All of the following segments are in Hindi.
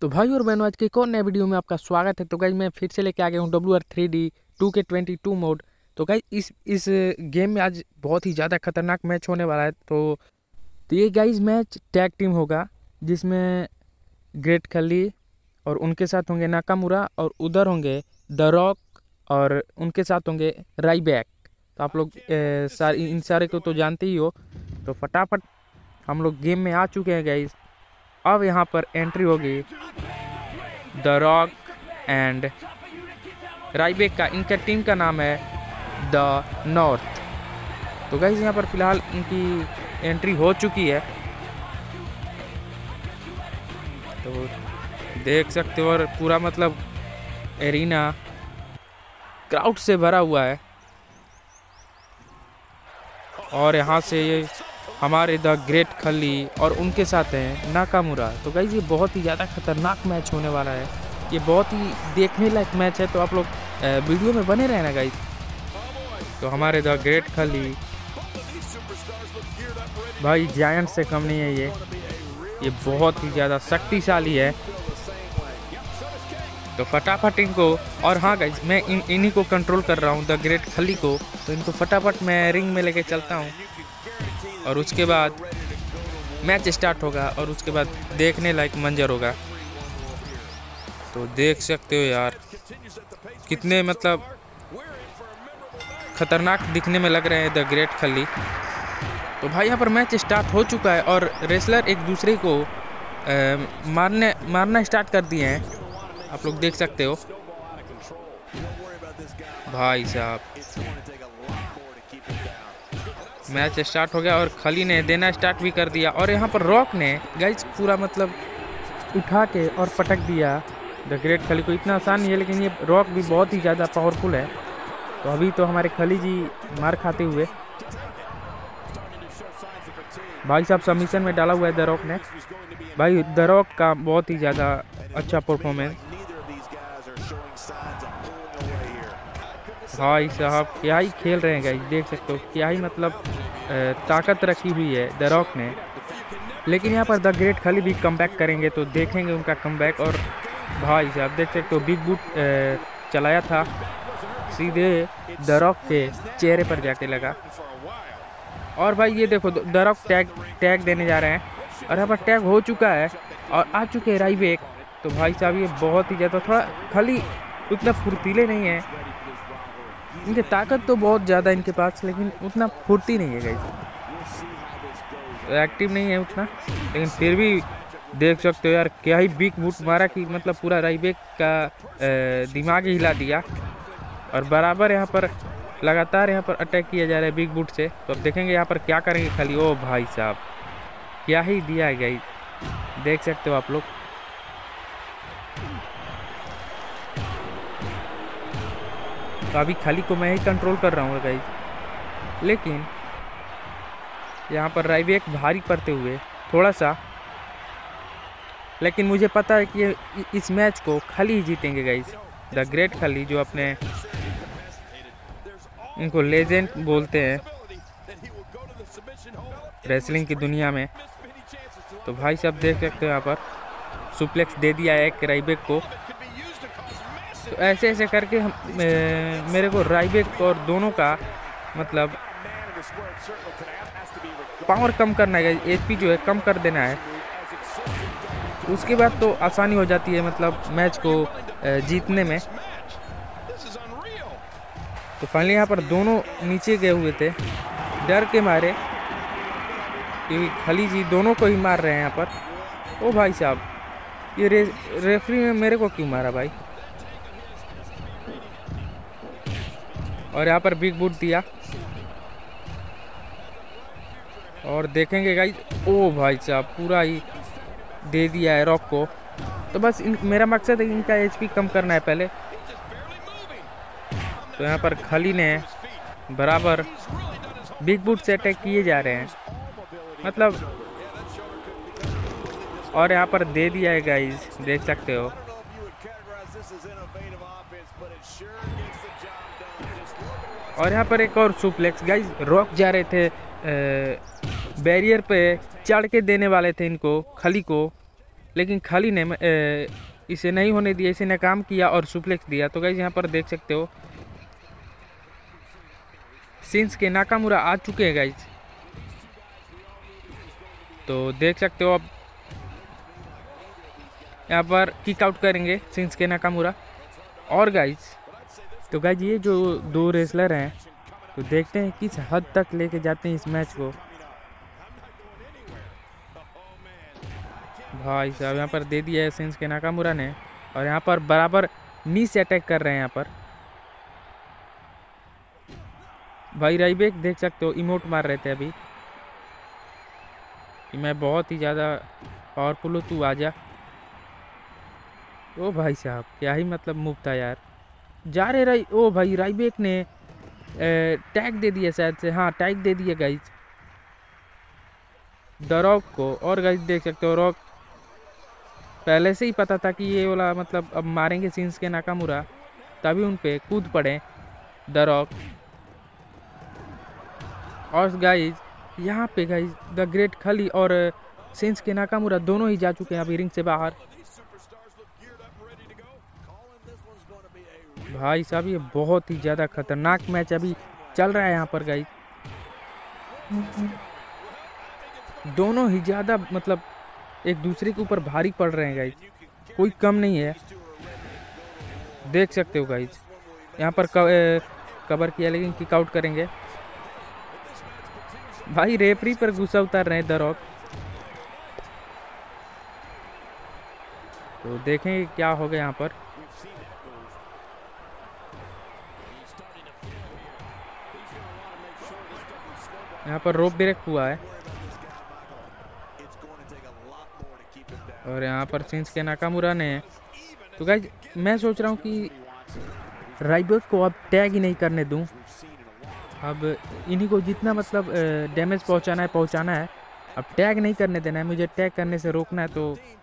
तो भाई और बहनों, आज के एक और नए वीडियो में आपका स्वागत है। तो गाइज मैं फिर से लेके आ गया हूँ WR3D 2K22 मोड। तो गाइज इस गेम में आज बहुत ही ज़्यादा खतरनाक मैच होने वाला है। तो ये गाइज मैच टैग टीम होगा, जिसमें ग्रेट खली और उनके साथ होंगे नाकामुरा, और उधर होंगे द रॉक और उनके साथ होंगे राइबैक। तो आप लोग इन सारे को तो जानते ही हो। तो फटाफट हम लोग गेम में आ चुके हैं गाइज। अब यहाँ पर एंट्री होगी द रॉक एंड राइबैक का। इनका टीम का नाम है द नॉर्थ। तो गाइस यहाँ पर फिलहाल इनकी एंट्री हो चुकी है, तो देख सकते हो। और पूरा मतलब एरिना क्राउड से भरा हुआ है। और यहाँ से ये हमारे द ग्रेट खली और उनके साथ हैं नाकामुरा। तो गाइस ये बहुत ही ज़्यादा खतरनाक मैच होने वाला है। ये बहुत ही देखने लायक मैच है, तो आप लोग वीडियो में बने रहना गाइस। तो हमारे द ग्रेट खली भाई जायंट से कम नहीं है। ये बहुत ही ज़्यादा शक्तिशाली है। तो फटाफट इनको, और हाँ गाइस मैं इन्हीं को कंट्रोल कर रहा हूँ, द ग्रेट खली को। तो इनको फटाफट मैं रिंग में लेके चलता हूँ, और उसके बाद मैच स्टार्ट होगा, और उसके बाद देखने लायक मंजर होगा। तो देख सकते हो यार कितने मतलब खतरनाक दिखने में लग रहे हैं द ग्रेट खली। तो भाई यहाँ पर मैच स्टार्ट हो चुका है, और रेसलर एक दूसरे को मारना स्टार्ट कर दिए हैं। आप लोग देख सकते हो भाई साहब। मैच स्टार्ट हो गया और खली ने देना स्टार्ट भी कर दिया। और यहाँ पर रॉक ने गाइस पूरा मतलब उठा के और पटक दिया द ग्रेट खली को। इतना आसान नहीं है, लेकिन ये रॉक भी बहुत ही ज़्यादा पावरफुल है। तो अभी तो हमारे खली जी मार खाते हुए भाई साहब सबमिशन में डाला हुआ है द रॉक ने। भाई द रॉक का बहुत ही ज़्यादा अच्छा परफॉर्मेंस। भाई साहब क्या ही खेल रहे हैं गाइस, देख सकते हो क्या ही मतलब ताकत रखी हुई है द रॉक ने। लेकिन यहाँ पर द ग्रेट खली भी कमबैक करेंगे, तो देखेंगे उनका कमबैक। और भाई साहब देख सकते हो बिग बूट चलाया था, सीधे द रॉक के चेहरे पर जाके लगा। और भाई ये देखो द रॉक टैग देने जा रहे हैं, और यहाँ पर टैग हो चुका है और आ चुके हैं राइबैक। तो भाई साहब ये बहुत ही ज़्यादा, थोड़ा खली उतना फुर्तीले नहीं है। इनकी ताकत तो बहुत ज़्यादा इनके पास, लेकिन उतना फुर्ती नहीं है गाइस, तो एक्टिव नहीं है उतना। लेकिन फिर भी देख सकते हो यार क्या ही बिग बूट मारा कि मतलब पूरा राइबैक का दिमाग ही हिला दिया। और बराबर यहाँ पर लगातार यहाँ पर अटैक किया जा रहा है बिग बूट से। तो अब देखेंगे यहाँ पर क्या करेंगे खली। ओ भाई साहब क्या ही दिया है गाइस, देख सकते हो आप लोग। तो अभी खली को मैं ही कंट्रोल कर रहा हूँ गाइस, लेकिन यहाँ पर राइबैक भारी पड़ते हुए थोड़ा सा। लेकिन मुझे पता है कि इस मैच को खली ही जीतेंगे गाइस। द ग्रेट खली जो अपने इनको लेजेंड बोलते हैं रेसलिंग की दुनिया में। तो भाई साहब देख सकते हो यहाँ पर सुप्लेक्स दे दिया है एक राइबैक को। तो ऐसे ऐसे करके हम मेरे को राइबैक और दोनों का मतलब पावर कम करना है, एचपी जो है कम कर देना है। उसके बाद तो आसानी हो जाती है मतलब मैच को जीतने में। तो फाइनली यहाँ पर दोनों नीचे गए हुए थे डर के मारे, क्योंकि खली जी दोनों को ही मार रहे हैं यहाँ पर। ओ भाई साहब ये रेफरी ने मेरे को क्यों मारा भाई। और यहाँ पर बिग बूट दिया, और देखेंगे गाइस। ओ भाई साहब पूरा ही दे दिया है रॉक को। तो बस मेरा मकसद है इनका एचपी कम करना है पहले। तो यहाँ पर खली ने बराबर बिग बूट से अटैक किए जा रहे हैं मतलब। और यहाँ पर दे दिया है गाइस, देख सकते हो। और यहाँ पर एक और सुप्लेक्स गाइस। रॉक जा रहे थे बैरियर पे चढ़ के देने वाले थे इनको खली को, लेकिन खाली ने इसे नहीं होने दिया, इसे नाकाम किया और सुप्लेक्स दिया। तो गाइज यहाँ पर देख सकते हो शिंसुके नाकामुरा आ चुके हैं गाइज। तो देख सकते हो अब यहाँ पर किक आउट करेंगे शिंसुके नाकामुरा। और गाइज तो गाइज ये जो दो रेसलर हैं तो देखते हैं किस हद तक लेके जाते हैं इस मैच को। भाई साहब यहाँ पर दे दिया है शिंसुके नाकामुरा ने, और यहाँ पर बराबर नी से अटैक कर रहे हैं यहाँ पर। भाई राइबेक देख सकते हो इमोट मार रहे थे अभी कि मैं बहुत ही ज़्यादा पावरफुल हूँ, तू आजा। ओ भाई साहब क्या ही मतलब मूव था यार। जा रहे ओ भाई राइबेक ने टैग दे दिया शायद से, हाँ टैग दे दिया गाइज द रॉक को। और गाइज देख सकते हो रॉक पहले से ही पता था कि ये वाला मतलब अब मारेंगे शिंसुके नाकामुरा, तभी उन पे कूद पड़े द रॉक। और गाइज यहाँ पे गाइज द ग्रेट खली और शिंसुके नाकामुरा दोनों ही जा चुके हैं अभी रिंग से बाहर। भाई साहब ये बहुत ही ज़्यादा खतरनाक मैच अभी चल रहा है यहाँ पर गाइज। दोनों ही ज़्यादा मतलब एक दूसरे के ऊपर भारी पड़ रहे हैं गाइज, कोई कम नहीं है। देख सकते हो गाइज यहाँ पर कवर किया लेकिन किक आउट करेंगे। भाई रेफरी पर गुस्सा उतार रहे हैं द रॉक। तो देखेंगे क्या होगा यहाँ पर। यहाँ पर रोप ब्रेक हुआ है और यहाँ पर शिंसुके नाकामुरा ने, तो गाइज मैं सोच रहा हूँ कि राइबेक को अब टैग ही नहीं करने दूँ। अब इन्हीं को जितना मतलब डैमेज पहुँचाना है, अब टैग नहीं करने देना है मुझे। टैग करने से रोकना है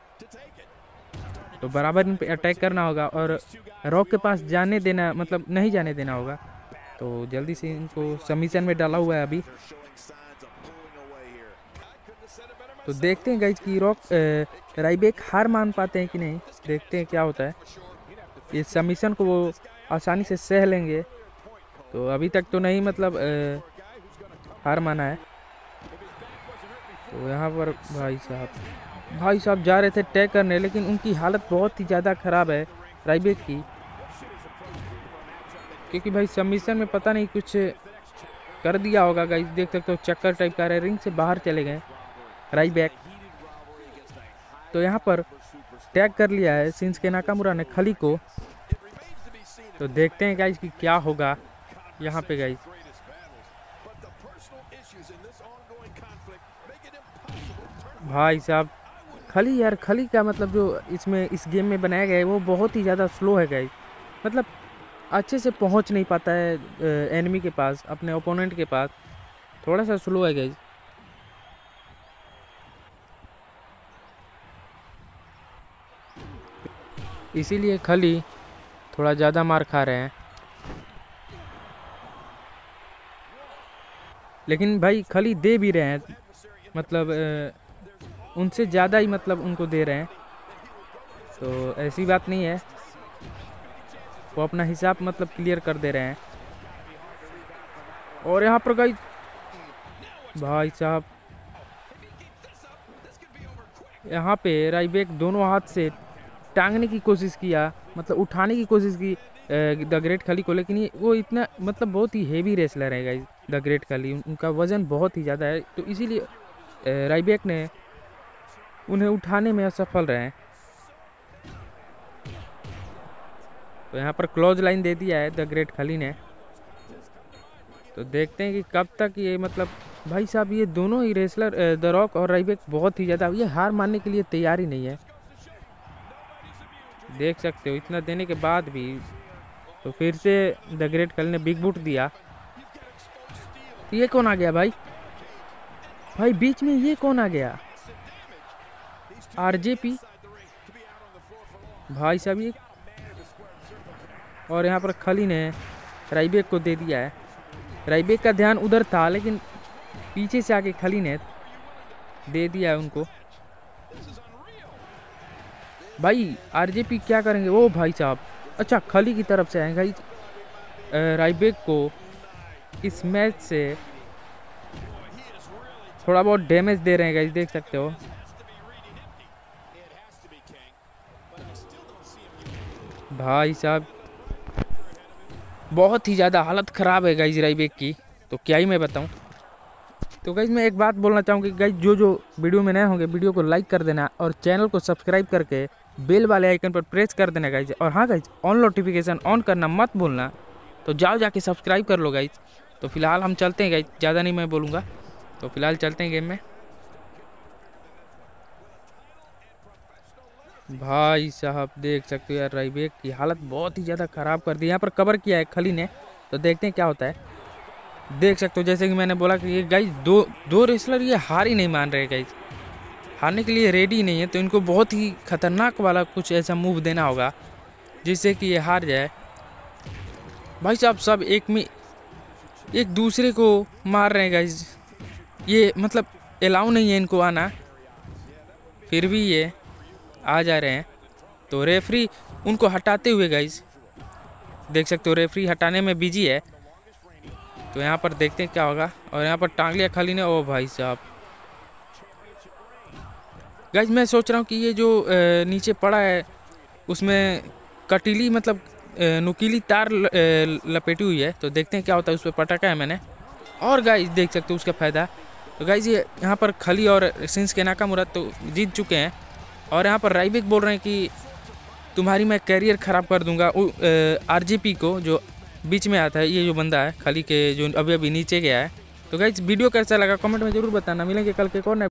तो बराबर इन पे अटैक करना होगा और रॉक के पास जाने देना मतलब नहीं जाने देना होगा। तो जल्दी से इनको सबमिशन में डाला हुआ है अभी। तो देखते हैं गाइज कि रॉक राइबेक हार मान पाते हैं कि नहीं, देखते हैं क्या होता है। इस सबमिशन को वो आसानी से सह लेंगे, तो अभी तक तो नहीं मतलब हार माना है। तो यहाँ पर भाई साहब जा रहे थे टैग करने, लेकिन उनकी हालत बहुत ही ज़्यादा ख़राब है राइबेक की, क्योंकि भाई सबमिशन में पता नहीं कुछ कर दिया होगा गाइस। देख सकते हो चक्कर टाइप का रिंग से बाहर चले गए राइबेक। तो यहाँ पर टैग कर लिया है शिंसुके नाकामुरा ने खली को। तो देखते हैं गाइस कि क्या होगा यहाँ पे गाइस। भाई साहब खली का मतलब जो इसमें इस गेम में बनाया गया है वो बहुत ही ज़्यादा स्लो है गाइस। मतलब अच्छे से पहुंच नहीं पाता है एनिमी के पास, अपने ओपोनेंट के पास, थोड़ा सा स्लो है गाइस। इसीलिए खली थोड़ा ज़्यादा मार खा रहे हैं। लेकिन भाई खली दे भी रहे हैं, मतलब उनसे ज़्यादा ही मतलब उनको दे रहे हैं। तो ऐसी बात नहीं है, वो अपना हिसाब मतलब क्लियर कर दे रहे हैं। और यहाँ पर भाई साहब यहाँ पे राइबेक दोनों हाथ से टांगने की कोशिश किया, मतलब उठाने की कोशिश की द ग्रेट खली को, लेकिन ये वो इतना मतलब बहुत ही हेवी रेसलर है गाइस द ग्रेट खली, उनका वज़न बहुत ही ज़्यादा है। तो इसीलिए राइबेक ने उन्हें उठाने में असफल रहे हैं। तो यहाँ पर क्लोज लाइन दे दिया है द ग्रेट खली ने। तो देखते हैं कि कब तक ये मतलब भाई साहब ये दोनों ही रेसलर द रॉक और राइबेक बहुत ही ज़्यादा ये हार मानने के लिए तैयार ही नहीं है। देख सकते हो इतना देने के बाद भी। तो फिर से द ग्रेट खली ने बिग बूट दिया। तो ये कौन आ गया भाई बीच में ये कौन आ गया? आरजेपी भाई साहब ये। और यहाँ पर खली ने राइबेक को दे दिया है। राइबेक का ध्यान उधर था, लेकिन पीछे से आके खली ने दे दिया है उनको। भाई आरजेपी क्या करेंगे वो भाई साहब। अच्छा खली की तरफ से आएगा राइबेक को इस मैच से थोड़ा बहुत डैमेज दे रहे हैं गाइस, देख सकते हो। भाई साहब बहुत ही ज़्यादा हालत ख़राब है गाइस राइबेक की, तो क्या ही मैं बताऊं। तो गाइस मैं एक बात बोलना चाहूँगा कि गाइस जो वीडियो में नए होंगे वीडियो को लाइक कर देना और चैनल को सब्सक्राइब करके बेल वाले आइकन पर प्रेस कर देना गाइस। और हाँ गाइस ऑन नोटिफिकेशन ऑन करना मत भूलना। तो जाओ जाके सब्सक्राइब कर लो गाइस। तो फिलहाल हम चलते हैं गाइस, ज़्यादा नहीं मैं बोलूँगा, तो फिलहाल चलते हैं गेम में। भाई साहब देख सकते हो यार राइबेक की हालत बहुत ही ज़्यादा ख़राब कर दी। यहाँ पर कवर किया है खली ने, तो देखते हैं क्या होता है। देख सकते हो जैसे कि मैंने बोला कि ये गाइस दो रेसलर ये हार ही नहीं मान रहे गाइस, हारने के लिए रेडी नहीं है। तो इनको बहुत ही खतरनाक वाला कुछ ऐसा मूव देना होगा जिससे कि ये हार जाए। भाई साहब सब एक दूसरे को मार रहे हैं गाइस, ये मतलब अलाउ नहीं है इनको आना, फिर भी ये आ जा रहे हैं। तो रेफरी उनको हटाते हुए गाइस देख सकते हो, रेफरी हटाने में बिजी है। तो यहाँ पर देखते हैं क्या होगा। और यहाँ पर टांग लिया खली ने। ओ भाई साहब गाइस मैं सोच रहा हूँ कि ये जो नीचे पड़ा है उसमें कटीली मतलब नुकीली तार लपेटी हुई है। तो देखते हैं क्या होता है, उस पर पटाखा है मैंने। और गाइस देख सकते हो उसका फ़ायदा। तो गाइस ये यहाँ पर खली और शिंसुके नाकामुरा तो जीत चुके हैं। और यहाँ पर राइबेक बोल रहे हैं कि तुम्हारी मैं कैरियर ख़राब कर दूंगा। आरजेपी को जो बीच में आता है, ये जो बंदा है खली के जो अभी नीचे गया है। तो गाइस वीडियो कैसा लगा कमेंट में ज़रूर बताना। मिलेंगे कल के एक और नए